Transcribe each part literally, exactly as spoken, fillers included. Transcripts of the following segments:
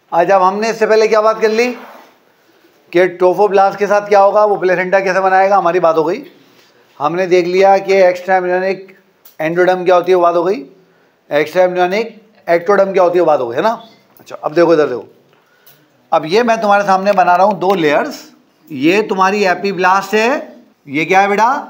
आज अब हमने इससे पहले क्या बात कर ली कि ट्रोफोब्लास्ट के साथ क्या होगा, वो प्लेसेंटा कैसे बनाएगा, हमारी बात हो गई। हमने देख लिया कि एक्स्ट्रा एम्ब्रियोनिक एंडोडर्म क्या होती है, वो बात हो गई। एक्स्ट्रा एम्ब्रियोनिक एक्टोडर्म क्या होती है, वो बात हो गई, है ना। अच्छा, अब देखो इधर देखो, अब ये मैं तुम्हारे सामने बना रहा हूँ दो लेयर्स। ये तुम्हारी एपीब्लास्ट है, ये क्या है बेटा,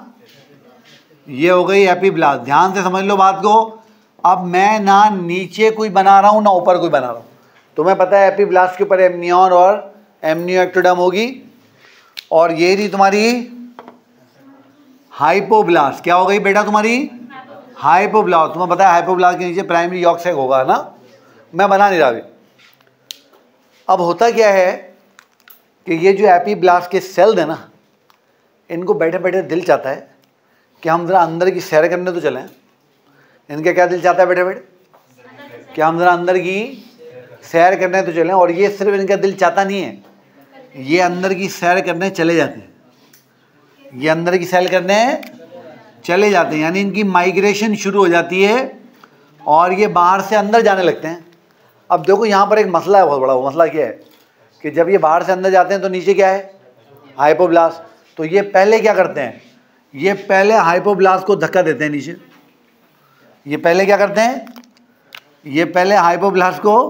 ये हो गई एपीब्लास्ट। ध्यान से समझ लो बात को। अब मैं ना नीचे कोई बना रहा हूँ ना ऊपर कोई बना रहा हूँ। तुम्हें पता है एपीब्लास्ट के ऊपर एमनियन और एमनियोएक्टोडर्म होगी, और ये रही तुम्हारी हाइपोब्लास्ट। क्या हो गई बेटा तुम्हारी हाइपोब्लास्ट। तुम्हें पता है हाइपोब्लास्ट के नीचे प्राइमरी यॉर्क सैक होगा ना, मैं बना नहीं रहा अभी। अब होता क्या है कि ये जो एपीब्लास्ट के सेल्स है ना, इनको बैठे बैठे दिल चाहता है कि हम ज़रा अंदर की सैर करने तो चलें। इनका क्या दिल चाहता है बैठे बैठे कि हम ज़रा अंदर की सैर करने तो चलें। और ये सिर्फ इनका दिल चाहता नहीं है, ये अंदर की सैर करने चले जाते हैं। ये अंदर की सैर करने चले जाते हैं, यानी इनकी माइग्रेशन शुरू हो जाती है और ये बाहर से अंदर जाने लगते हैं। अब देखो यहाँ पर एक मसला है बहुत बड़ा। वो मसला क्या है कि जब ये बाहर से अंदर जाते हैं तो नीचे क्या है, हाइपोब्लास्ट। तो ये पहले क्या करते हैं, ये पहले हाइपोब्लास्ट को धक्का देते हैं नीचे। ये पहले क्या करते हैं, ये पहले हाइपोब्लास्ट को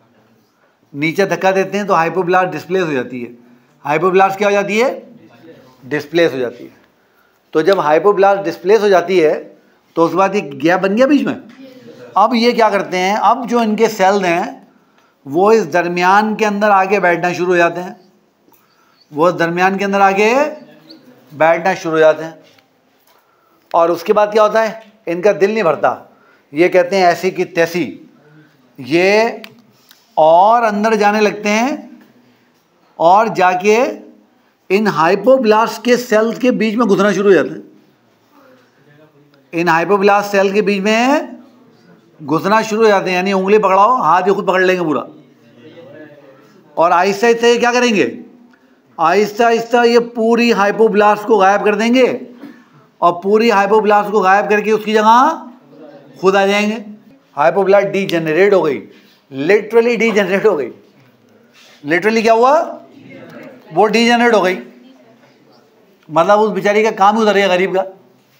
नीचे धक्का देते हैं, तो हाइपोब्लास्ट डिस्प्लेस हो जाती है। हाइपोब्लास्ट क्या हो जाती है, डिस्प्लेस हो जाती है। तो जब हाइपोब्लास्ट डिस्प्लेस हो जाती है तो उसके बाद ये गैप बन गया बीच में। अब ये क्या करते हैं, अब जो इनके सेल्स हैं वो इस दरमियान के अंदर आगे बैठना शुरू हो जाते हैं। वो इस दरमियान के अंदर आगे बैठना शुरू हो जाते हैं। और उसके बाद क्या होता है, इनका दिल नहीं भरता। ये कहते हैं ऐसी की तैसी, ये और अंदर जाने लगते हैं और जाके इन हाइपोब्लास्ट के सेल्स के बीच में घुसना शुरू हो जाते हैं। इन हाइपोब्लास्ट सेल के बीच में घुसना शुरू हो जाते हैं, यानी उंगली पकड़ाओ, हाथ ये खुद पकड़ लेंगे पूरा। और आहिस्ता आहिस्ता ये क्या करेंगे, आहिस्ता आहिस्ता ये पूरी हाइपोब्लास्ट को गायब कर देंगे और पूरी हाइपोब्लास्ट को गायब करके उसकी जगह खुद आ जाएंगे। हाइपोब्लास्ट डीजेनरेट हो गई, लिटरली डीजेनरेट हो गई। लिटरली क्या हुआ, वो डीजेनरेट हो गई, मतलब उस बेचारी का काम ही उधर गया, गरीब का।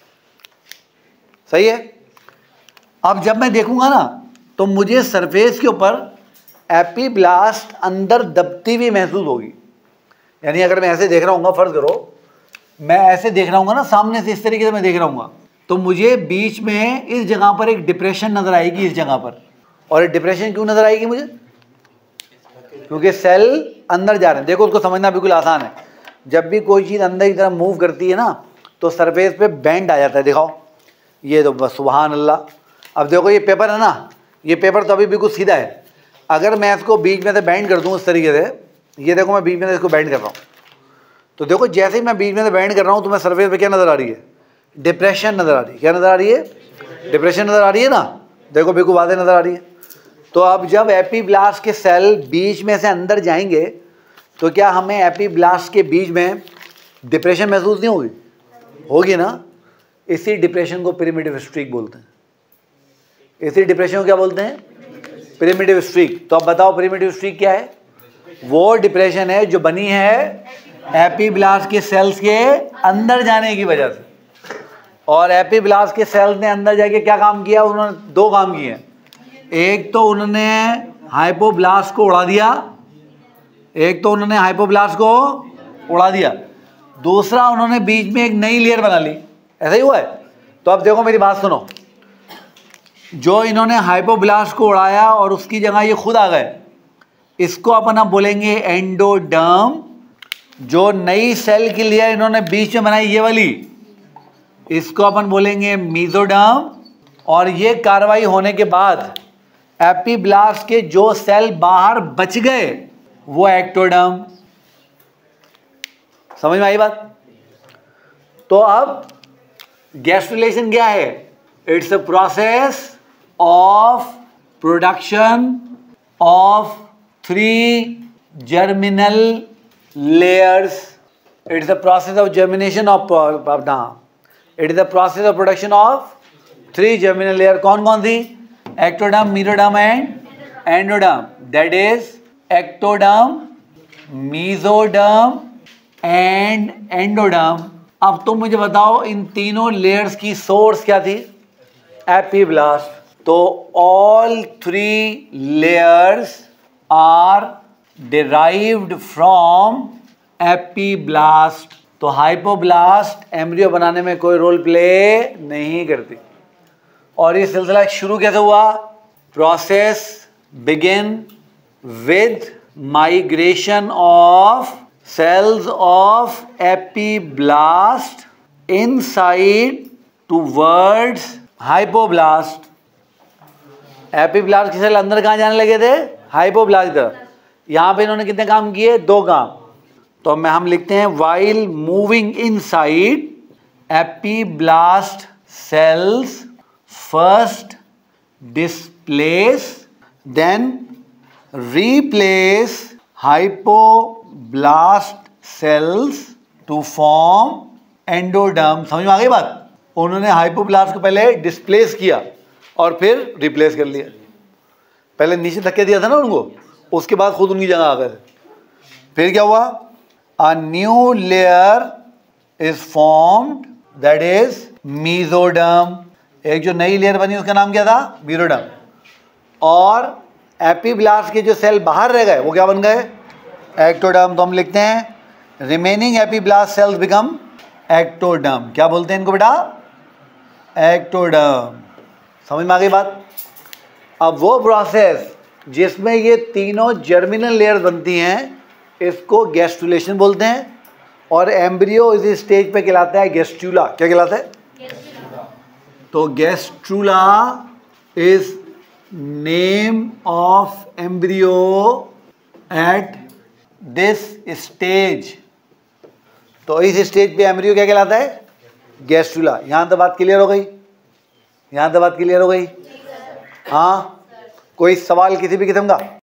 सही है। अब जब मैं देखूंगा ना तो मुझे सरफेस के ऊपर एपीब्लास्ट अंदर दबती हुई महसूस होगी। यानी अगर मैं ऐसे देख रहा हूँ, फर्ज करो मैं ऐसे देख रहा हूँ ना, सामने से इस तरीके से मैं देख रहा हूँ, तो मुझे बीच में इस जगह पर एक डिप्रेशन नजर आएगी, इस जगह पर। और ये डिप्रेशन क्यों नजर आएगी मुझे, क्योंकि सेल अंदर जा रहे हैं। देखो उसको समझना बिल्कुल आसान है। जब भी कोई चीज़ अंदर की तरफ मूव करती है ना तो सरफेस पे बेंड आ जाता है। दिखाओ ये तो बस सुभान अल्लाह। अब देखो ये पेपर है ना, ये पेपर तो अभी बिल्कुल सीधा है। अगर मैं इसको बीच में से बेंड कर दूँ इस तरीके से, ये देखो मैं बीच में से इसको बेंड कर रहा हूँ, तो देखो जैसे ही मैं बीच में से बेंड कर रहा हूँ तो मैं सरफेस पे क्या नज़र आ रही है, डिप्रेशन नज़र आ रही है। क्या नज़र आ रही है, डिप्रेशन नज़र आ रही है ना। देखो बिल्कुल वाज़ेह नज़र आ रही है। तो अब जब एपीब्लास्ट के सेल बीच में से अंदर जाएंगे तो क्या हमें एपीब्लास्ट के बीच में डिप्रेशन महसूस नहीं होगी, होगी ना। इसी डिप्रेशन को प्रिमिटिव स्ट्रीक बोलते हैं। इसी डिप्रेशन को क्या बोलते हैं, प्रिमिटिव स्ट्रीक। तो अब बताओ प्रिमिटिव स्ट्रीक क्या है, वो डिप्रेशन है जो बनी है एपीब्लास्ट के सेल्स के अंदर जाने की वजह से। और एपीब्लास्ट के सेल्स ने अंदर जाके क्या काम किया, उन्होंने दो काम किए। एक तो उन्होंने हाइपोब्लास्ट को उड़ा दिया, एक तो उन्होंने हाइपोब्लास्ट को उड़ा दिया, दूसरा उन्होंने बीच में एक नई लेयर बना ली। ऐसा ही हुआ है। तो अब देखो मेरी बात सुनो, जो इन्होंने हाइपोब्लास्ट को उड़ाया और उसकी जगह ये खुद आ गए, इसको अपन अब बोलेंगे एंडोडर्म। जो नई सेल की लेयर इन्होंने बीच में बनाई ये वाली, इसको अपन बोलेंगे मेसोडर्म। और ये कार्रवाई होने के बाद एपीब्लास्ट के जो सेल बाहर बच गए वो एक्टोडर्म। समझ में आई बात। तो अब गैस्ट्रुलेशन क्या है, it's a process of production of three germinal layers. It is the process of germination of ना it is the process of production of three germinal layer. कौन कौन सी, ectoderm, mesoderm and endoderm. That is ectoderm, mesoderm and endoderm. अब तुम मुझे बताओ इन तीनों layers की सोर्स क्या थी? एपिब्लास्ट। तो all three layers are derived from epiblast. तो हाइपोब्लास्ट एम्ब्रियो बनाने में कोई रोल प्ले नहीं करती। और ये सिलसिला शुरू कैसे हुआ? Process begin with migration of cells of epiblast inside towards hypoblast। Epiblast की सेल अंदर कहाँ जाने लगे थे? हाइपोब्लास्ट की तरफ। यहाँ पे इन्होंने कितने काम किए? दो काम। तो मैं हम लिखते हैं while moving inside epiblast cells first displace then replace hypoblast cells to form endoderm. समझ में आ गई बात? उन्होंने हाइपोब्लास्ट को पहले डिस्प्लेस किया और फिर रिप्लेस कर लिया। पहले नीचे धक्के दिया था ना उनको, उसके बाद खुद उनकी जगह आ गए। फिर क्या हुआ? A new layer is formed that is mesoderm. एक जो नई लेयर बनी उसका नाम क्या था? मीजोडर्म। और एपीब्लास्ट के जो सेल बाहर रह गए वो क्या बन गए? एक्टोडर्म। तो हम लिखते हैं remaining epiblast cells become ectoderm. क्या बोलते हैं इनको बेटा? एक्टोडर्म। समझ में आ गई बात? अब वो प्रोसेस जिसमें ये तीनों जर्मिनल लेयर बनती हैं इसको गैस्ट्रुलेशन बोलते हैं। और एम्ब्रियो इस स्टेज पे कहलाता है गैस्ट्रूला। क्या कहलाता है? गैस्ट्रूला। तो gastrula is name of embryo at this stage. तो इस स्टेज पे एम्ब्रियो क्या कहलाता है? गैस्ट्रूला। यहां तक बात क्लियर हो गई? यहां तक बात क्लियर हो गई? हाँ, कोई सवाल किसी भी किस्म का?